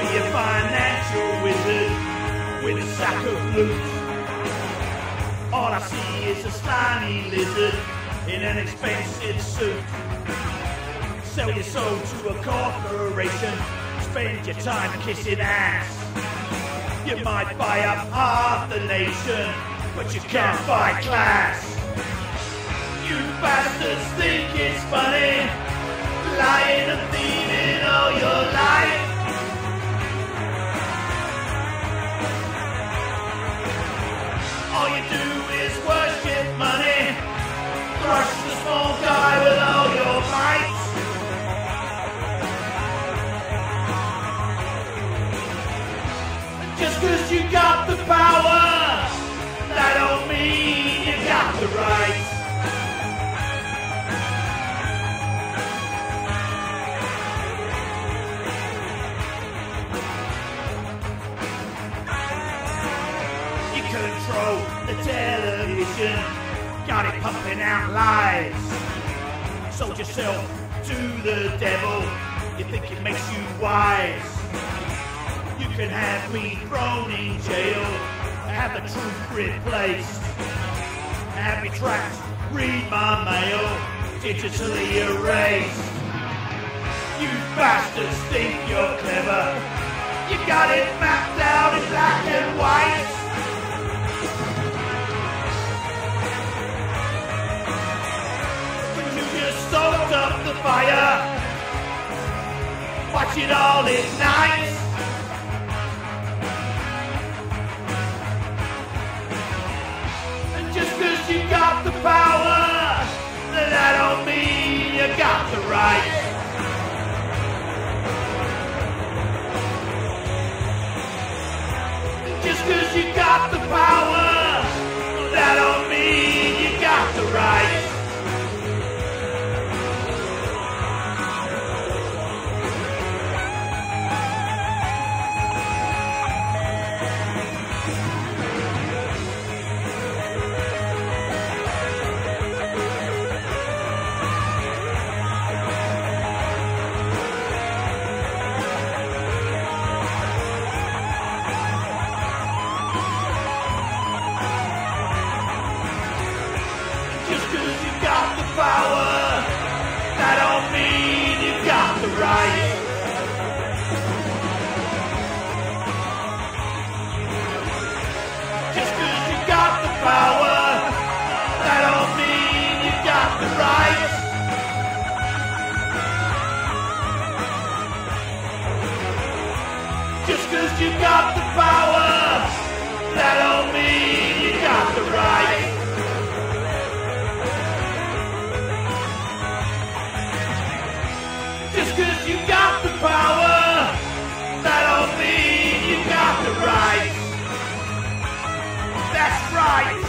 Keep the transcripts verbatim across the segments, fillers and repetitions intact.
a financial wizard with a sack of loot. All I see is a slimy lizard in an expensive suit. Sell your soul to a corporation, spend your time kissing ass. You might buy up half the nation, but you can't buy class. You bastards think it's funny, lying and thieving all your life. All you do is worship money, crush the small guy with all your might. And just cause you got the power, that don't mean you got the right. Control the television, got it pumping out lies. Sold yourself to the devil, you think it makes you wise. You can have me thrown in jail, have the truth replaced, have me tracked, read my mail, digitally erased. You bastards think you're clever, you got it mapped out in black and white. Stoked up the fire, watch it all ignite. And just cause you got the power, that don't mean you got the right. And just cause you got the power, that don't mean you got the right. Power, that don't mean you got the right. Just cause you got the power, that don't mean you got the right. Just cause you got the power, that don't mean you got the right. Just cause you got the power, that don't mean you got the right. That's right.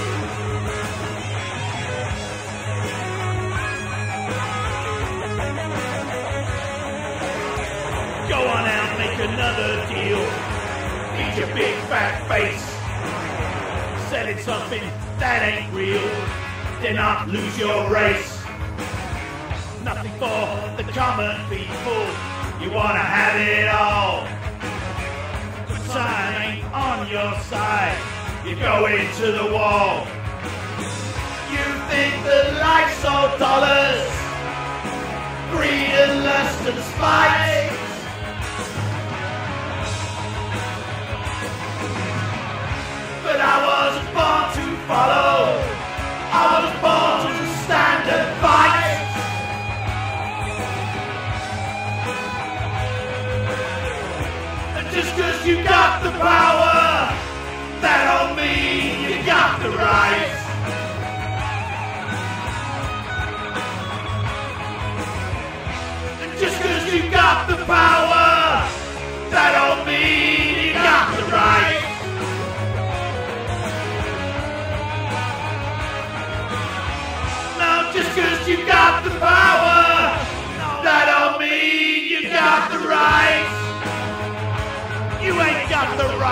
Go on out, make another deal. Eat your big fat face. Selling something that ain't real, then not lose your race. Nothing for the common people, you wanna have it all. The time ain't on your side, you go into the wall. You think that life's all dollars, greed and lust and spite. But I wasn't born to follow, I was born to stand and fight. Just cause you got the power, that don't mean you got the right. And just cause you got the power, that don't mean you got the right. No, just cause you got the power, that don't mean you got the right. You ain't got the right.